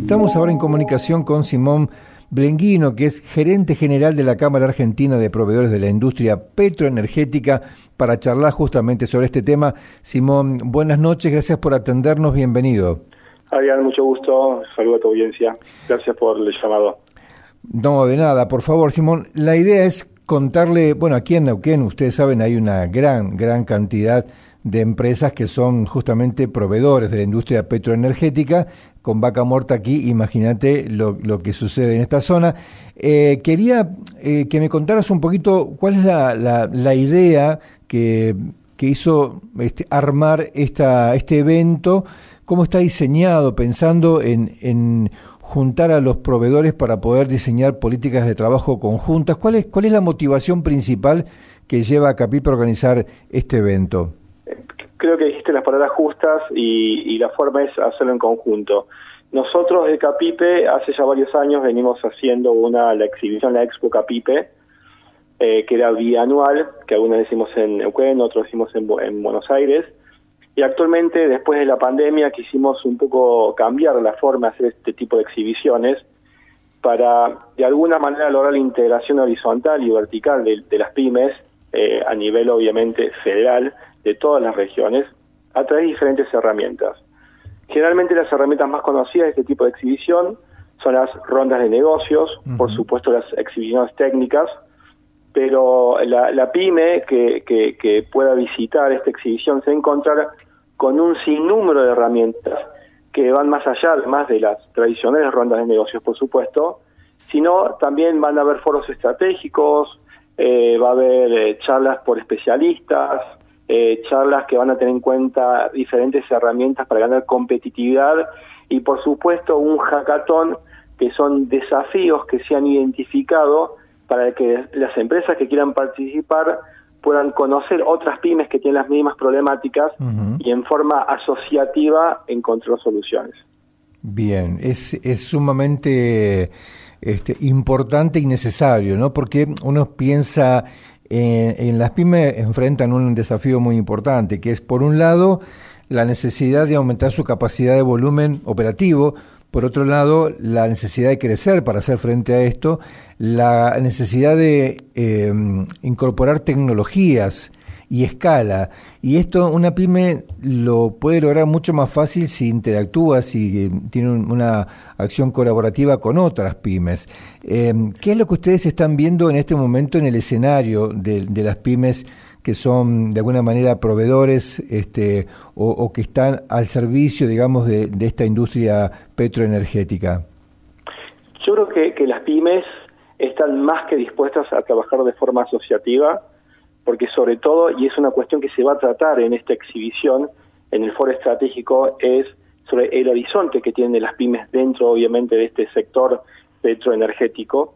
Estamos ahora en comunicación con Simón Blenguino, que es gerente general de la Cámara Argentina de Proveedores de la Industria Petroenergética, para charlar justamente sobre este tema. Simón, buenas noches, gracias por atendernos, bienvenido. Adrián, mucho gusto, saludo a tu audiencia, gracias por el llamado. No, de nada, por favor, Simón, la idea es contarle, bueno, aquí en Neuquén, ustedes saben, hay una gran cantidad de empresas que son justamente proveedores de la industria petroenergética. Con Vaca Muerta aquí, imagínate lo que sucede en esta zona. Quería que me contaras un poquito cuál es la idea que hizo armar este evento, cómo está diseñado, pensando en juntar a los proveedores para poder diseñar políticas de trabajo conjuntas. ¿Cuál es la motivación principal que lleva a CAPIPE a organizar este evento? Creo que dijiste las palabras justas y la forma es hacerlo en conjunto. Nosotros de CAPIPE hace ya varios años venimos haciendo la exhibición, la Expo CAPIPE, que era bianual, que algunos decimos en Neuquén, otros decimos en Buenos Aires, y actualmente después de la pandemia quisimos un poco cambiar la forma de hacer este tipo de exhibiciones para de alguna manera lograr la integración horizontal y vertical de las pymes a nivel obviamente federal, de todas las regiones, a través de diferentes herramientas. Generalmente las herramientas más conocidas de este tipo de exhibición son las rondas de negocios, por supuesto las exhibiciones técnicas, pero la pyme que pueda visitar esta exhibición se va a encontrar con un sinnúmero de herramientas que van más allá, además de las tradicionales rondas de negocios, por supuesto, sino también van a haber foros estratégicos, va a haber charlas por especialistas, charlas que van a tener en cuenta diferentes herramientas para ganar competitividad y por supuesto un hackathon, que son desafíos que se han identificado para que las empresas que quieran participar puedan conocer otras pymes que tienen las mismas problemáticas y en forma asociativa encontrar soluciones. Bien, es sumamente importante y necesario, ¿no? Porque uno piensa en las pymes enfrentan un desafío muy importante, que es, por un lado, la necesidad de aumentar su capacidad de volumen operativo, por otro lado, la necesidad de crecer para hacer frente a esto, la necesidad de incorporar tecnologías y escala. Y esto una pyme lo puede lograr mucho más fácil si interactúa, si tiene una acción colaborativa con otras pymes. ¿Qué es lo que ustedes están viendo en este momento en el escenario de las pymes que son de alguna manera proveedores o que están al servicio, digamos, de esta industria petroenergética? Yo creo que las pymes están más que dispuestas a trabajar de forma asociativa, porque sobre todo, y es una cuestión que se va a tratar en esta exhibición, en el foro estratégico, es sobre el horizonte que tienen las pymes dentro, obviamente, de este sector petroenergético.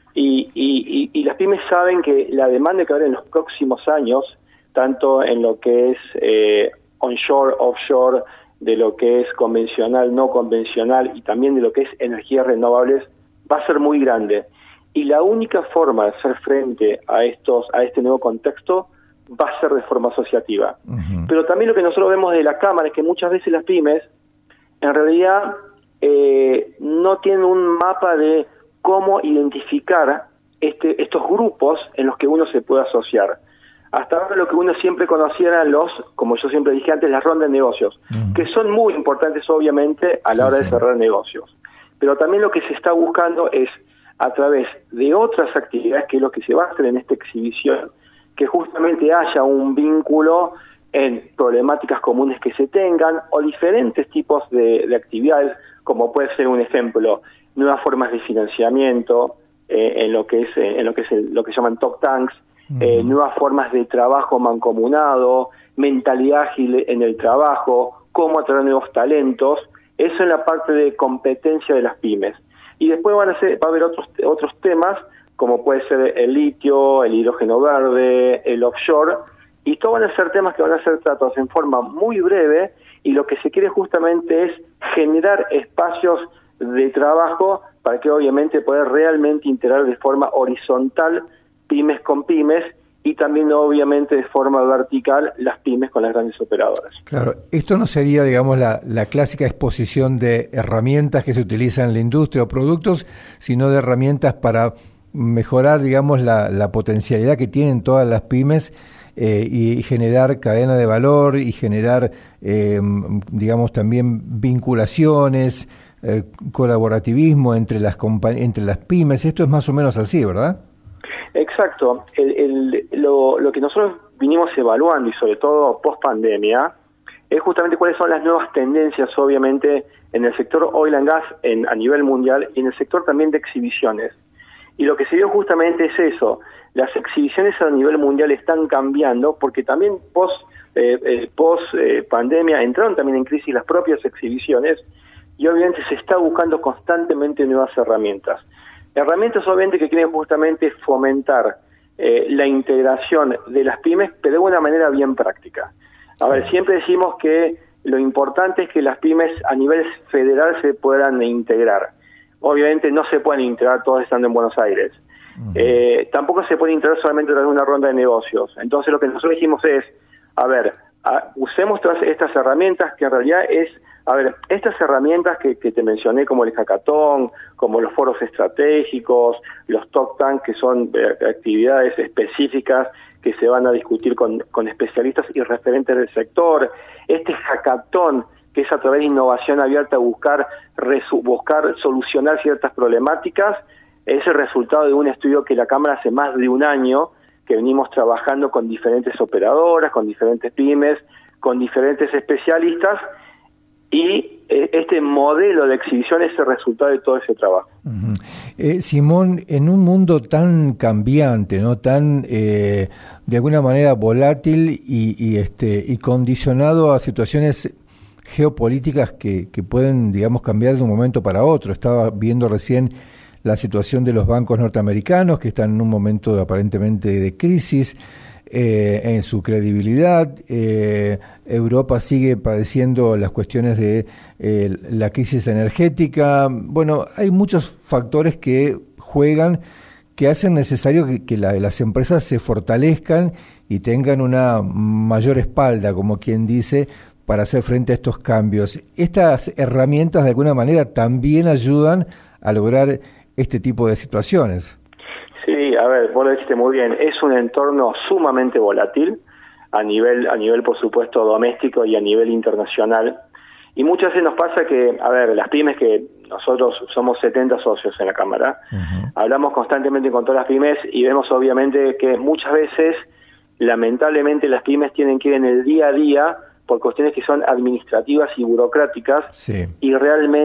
Y las pymes saben que la demanda que va a haber en los próximos años, tanto en lo que es onshore, offshore, de lo que es convencional, no convencional, y también de lo que es energías renovables, va a ser muy grande. Y la única forma de hacer frente a este nuevo contexto va a ser de forma asociativa. Pero también lo que nosotros vemos de la Cámara es que muchas veces las pymes en realidad no tienen un mapa de cómo identificar estos grupos en los que uno se puede asociar. Hasta ahora lo que uno siempre conocía eran como yo siempre dije antes, las rondas de negocios, que son muy importantes obviamente a la hora de cerrar negocios. Pero también lo que se está buscando es, a través de otras actividades, que es lo que se va a hacer en esta exhibición, que justamente haya un vínculo en problemáticas comunes que se tengan o diferentes tipos de actividades, como puede ser un ejemplo, nuevas formas de financiamiento en lo que se llaman talk tanks, nuevas formas de trabajo mancomunado, mentalidad ágil en el trabajo, cómo atraer nuevos talentos. Eso en la parte de competencia de las pymes. Y después va a haber otros temas, como puede ser el litio, el hidrógeno verde, el offshore, y todos van a ser temas que van a ser tratados en forma muy breve, y lo que se quiere justamente es generar espacios de trabajo para que obviamente poder realmente integrar de forma horizontal pymes con pymes y también obviamente de forma vertical las pymes con las grandes operadoras. Claro, esto no sería, digamos, la clásica exposición de herramientas que se utilizan en la industria o productos, sino de herramientas para mejorar, digamos, la potencialidad que tienen todas las pymes y generar cadena de valor y generar, digamos, también vinculaciones, colaborativismo entre las pymes. Esto es más o menos así, ¿verdad? Exacto. Lo que nosotros vinimos evaluando, y sobre todo post pandemia, es justamente cuáles son las nuevas tendencias, obviamente, en el sector oil and gas a nivel mundial y en el sector también de exhibiciones. Y lo que se vio justamente es eso. Las exhibiciones a nivel mundial están cambiando porque también post pandemia entraron también en crisis las propias exhibiciones, y obviamente se está buscando constantemente nuevas herramientas. Herramientas obviamente que quieren justamente fomentar la integración de las pymes, pero de una manera bien práctica. A ver, siempre decimos que lo importante es que las pymes a nivel federal se puedan integrar. Obviamente no se pueden integrar todos estando en Buenos Aires. Tampoco se puede integrar solamente tras una ronda de negocios. Entonces lo que nosotros dijimos es, a ver, usemos todas estas herramientas que en realidad es, a ver, estas herramientas que te mencioné, como el hackathon, como los foros estratégicos, los talk tank, que son actividades específicas que se van a discutir con especialistas y referentes del sector. Este hackathon, que es a través de innovación abierta, buscar solucionar ciertas problemáticas, es el resultado de un estudio que la Cámara hace más de un año, que venimos trabajando con diferentes operadoras, con diferentes pymes, con diferentes especialistas, y este modelo de exhibición es el resultado de todo ese trabajo. Simón, en un mundo tan cambiante, ¿no? Tan de alguna manera volátil y condicionado a situaciones geopolíticas que pueden, digamos, cambiar de un momento para otro. Estaba viendo recién la situación de los bancos norteamericanos, que están en un momento aparentemente de crisis en su credibilidad. Europa sigue padeciendo las cuestiones de la crisis energética. Bueno, hay muchos factores que juegan, que hacen necesario que las empresas se fortalezcan y tengan una mayor espalda, como quien dice, para hacer frente a estos cambios. Estas herramientas de alguna manera también ayudan a lograr este tipo de situaciones. Sí, a ver, vos lo dijiste muy bien, es un entorno sumamente volátil a nivel por supuesto doméstico y a nivel internacional, y muchas veces nos pasa que, a ver, las pymes, que nosotros somos 70 socios en la Cámara, hablamos constantemente con todas las pymes y vemos obviamente que muchas veces, lamentablemente, las pymes tienen que ir en el día a día por cuestiones que son administrativas y burocráticas, sí, y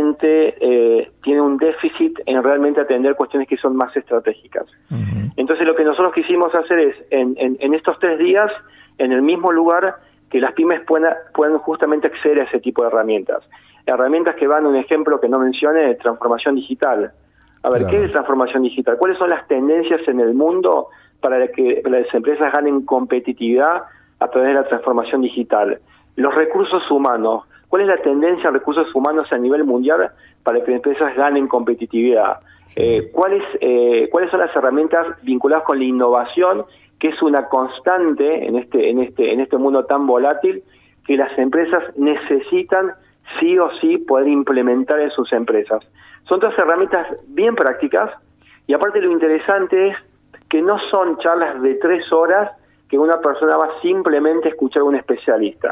realmente tiene un déficit en realmente atender cuestiones que son más estratégicas. Entonces lo que nosotros quisimos hacer es, en estos 3 días, en el mismo lugar, que las pymes puedan justamente acceder a ese tipo de herramientas. Herramientas que van, un ejemplo que no mencioné, de transformación digital. A ver, claro, ¿qué es transformación digital? ¿Cuáles son las tendencias en el mundo para que las empresas ganen competitividad a través de la transformación digital? Los recursos humanos. ¿Cuál es la tendencia de recursos humanos a nivel mundial para que las empresas ganen competitividad? ¿Cuáles son las herramientas vinculadas con la innovación, que es una constante en este mundo tan volátil, que las empresas necesitan sí o sí poder implementar en sus empresas? Son todas herramientas bien prácticas, y aparte lo interesante es que no son charlas de 3 horas que una persona va simplemente a escuchar a un especialista.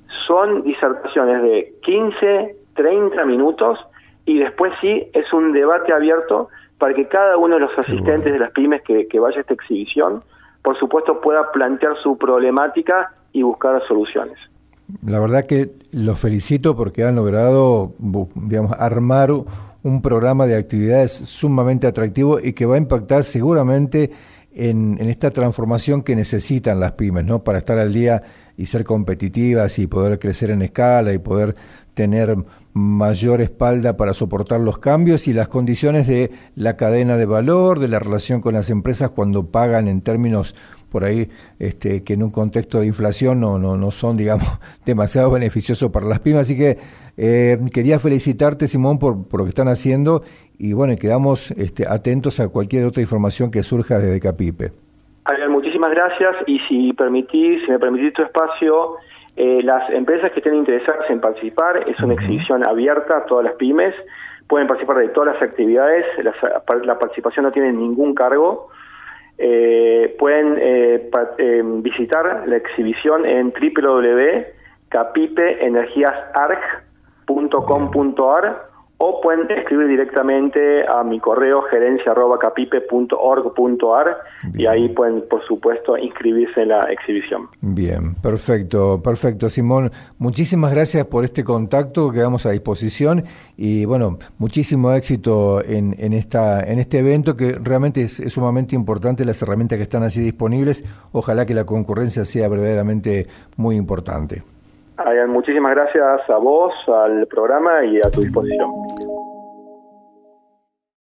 Son disertaciones de 15, 30 minutos, y después sí es un debate abierto para que cada uno de los asistentes de las pymes que vaya a esta exhibición, por supuesto, pueda plantear su problemática y buscar soluciones. La verdad que los felicito porque han logrado, digamos, armar un programa de actividades sumamente atractivo y que va a impactar seguramente en esta transformación que necesitan las pymes, ¿no? Para estar al día y ser competitivas y poder crecer en escala y poder tener mayor espalda para soportar los cambios y las condiciones de la cadena de valor, de la relación con las empresas cuando pagan en términos por ahí que en un contexto de inflación no son, digamos, demasiado beneficiosos para las pymes. Así que quería felicitarte, Simón, por lo que están haciendo, y bueno, quedamos atentos a cualquier otra información que surja desde Capipe. Adrián, muchísimas gracias, y si me permitís tu espacio, las empresas que estén interesadas en participar, es una exhibición abierta a todas las pymes, pueden participar de todas las actividades, la participación no tiene ningún cargo. Pueden visitar la exhibición en www.capipeenergiasarc.com.ar o pueden escribir directamente a mi correo gerencia@capipe.org.ar y ahí pueden, por supuesto, inscribirse en la exhibición. Bien, perfecto, Simón. Muchísimas gracias por este contacto, quedamos a disposición y bueno, muchísimo éxito en este evento que realmente es sumamente importante, las herramientas que están así disponibles. Ojalá que la concurrencia sea verdaderamente muy importante. Muchísimas gracias a vos, al programa y a tu disposición.